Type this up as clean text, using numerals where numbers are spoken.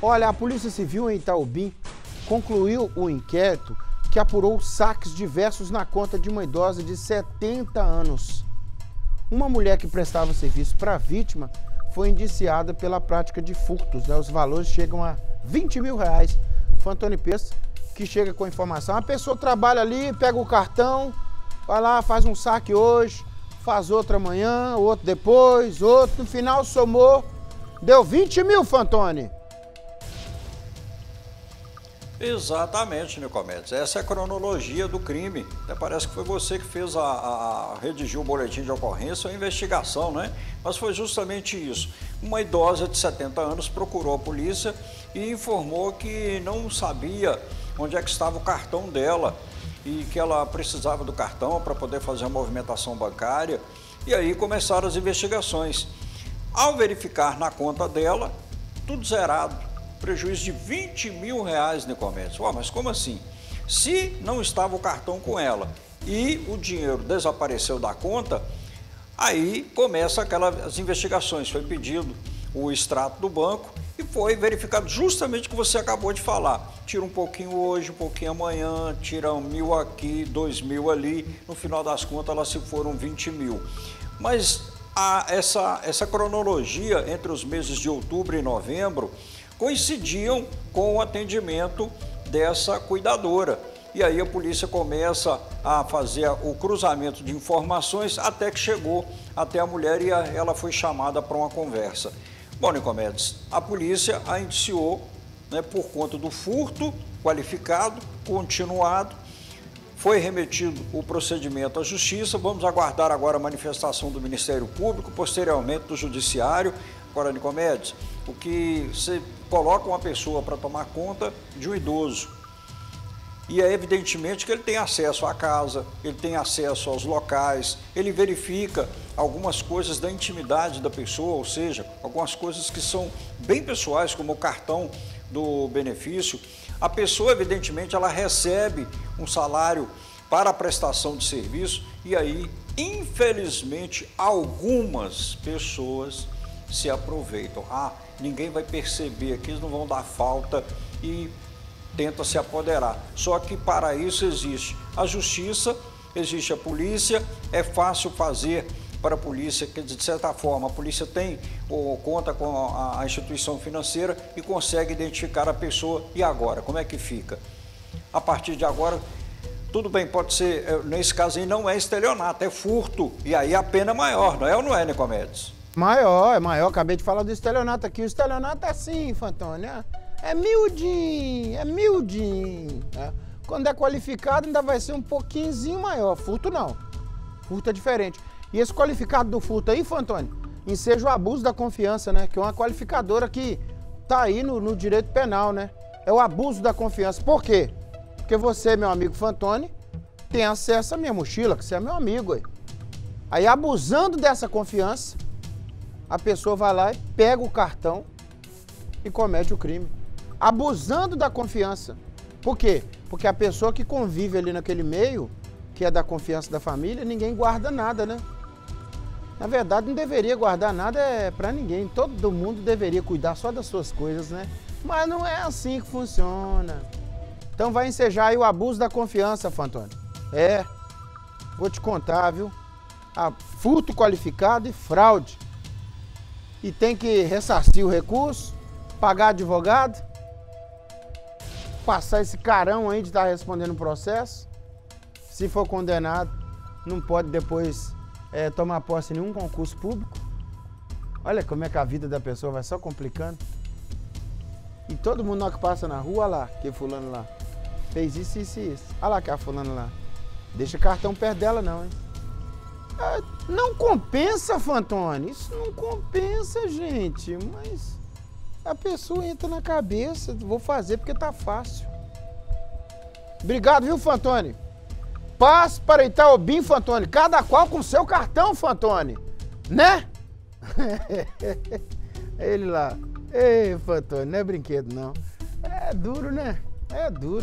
Olha, a Polícia Civil em Itaobim concluiu o inquérito que apurou saques diversos na conta de uma idosa de 70 anos. Uma mulher que prestava serviço para a vítima foi indiciada pela prática de furtos, né? Os valores chegam a R$20 mil. Foi Antônio Peça que chega com a informação. A pessoa trabalha ali, pega o cartão, vai lá, faz um saque hoje, faz outro amanhã, outro depois, outro. No final somou, deu 20 mil, Fantoni. Exatamente, Nicomedes. Essa é a cronologia do crime. Até parece que foi você que fez redigiu o boletim de ocorrência ou investigação, né? Mas foi justamente isso. Uma idosa de 70 anos procurou a polícia e informou que não sabia onde é que estava o cartão dela e que ela precisava do cartão para poder fazer a movimentação bancária. E aí começaram as investigações. Ao verificar na conta dela, tudo zerado. Prejuízo de R$20 mil, Nicomedes. Mas como assim? Se não estava o cartão com ela e o dinheiro desapareceu da conta, aí começa as investigações. Foi pedido o extrato do banco e foi verificado justamente o que você acabou de falar. Tira um pouquinho hoje, um pouquinho amanhã, tira 1.000 aqui, 2.000 ali. No final das contas, elas se foram 20 mil. Mas essa cronologia entre os meses de outubro e novembro coincidiam com o atendimento dessa cuidadora. E aí a polícia começa a fazer o cruzamento de informações até que chegou até a mulher e ela foi chamada para uma conversa. Bom, Nicomedes, a polícia a indiciou, né, por conta do furto qualificado, continuado. Foi remetido o procedimento à Justiça. Vamos aguardar agora a manifestação do Ministério Público, posteriormente do Judiciário. Agora, Nicomedes, o que você coloca uma pessoa para tomar conta de um idoso e é evidentemente que ele tem acesso à casa, ele tem acesso aos locais, ele verifica algumas coisas da intimidade da pessoa, ou seja, algumas coisas que são bem pessoais, como o cartão do benefício. A pessoa, evidentemente, ela recebe um salário para a prestação de serviço e aí, infelizmente, algumas pessoas se aproveitam. Ninguém vai perceber aqui, eles não vão dar falta e tenta se apoderar. Só que para isso existe a justiça, existe a polícia, é fácil fazer para a polícia, que de certa forma a polícia tem ou conta com a instituição financeira e consegue identificar a pessoa. E agora, como é que fica? A partir de agora, tudo bem, pode ser, nesse caso aí não é estelionato, é furto, e aí a pena é maior, não é ou não é, Nicomedes? Maior, é maior. Acabei de falar do estelionato aqui. O estelionato é assim, Fantoni, é miudinho, é miudinho. Né? Quando é qualificado ainda vai ser um pouquinho maior. Furto não. Furto é diferente. E esse qualificado do furto aí, Fantoni, enseja o abuso da confiança, né? Que é uma qualificadora que tá aí no direito penal, né? É o abuso da confiança. Por quê? Porque você, meu amigo Fantoni, tem acesso à minha mochila, que você é meu amigo. Aí abusando dessa confiança, a pessoa vai lá e pega o cartão e comete o crime. Abusando da confiança. Por quê? Porque a pessoa que convive ali naquele meio, que é da confiança da família, ninguém guarda nada, né? Na verdade, não deveria guardar nada pra ninguém. Todo mundo deveria cuidar só das suas coisas, né? Mas não é assim que funciona. Então vai ensejar aí o abuso da confiança, Fantoni. Vou te contar, viu? Furto qualificado e fraude. E tem que ressarcir o recurso, pagar advogado, passar esse carão aí de estar respondendo o processo. Se for condenado, não pode depois tomar posse em nenhum concurso público. Olha como é que a vida da pessoa vai só complicando. E todo mundo que passa na rua, olha lá, que fulano lá fez isso, isso e isso. Olha lá que a fulano lá. Deixa cartão perto dela não, hein? Não compensa, Fantoni, isso não compensa, gente, mas a pessoa entra na cabeça, vou fazer porque tá fácil. Obrigado, viu, Fantoni? Paz para Itaobim, Fantoni, cada qual com seu cartão, Fantoni, né? Ele lá, ei, Fantoni, não é brinquedo não, é duro, né? É duro.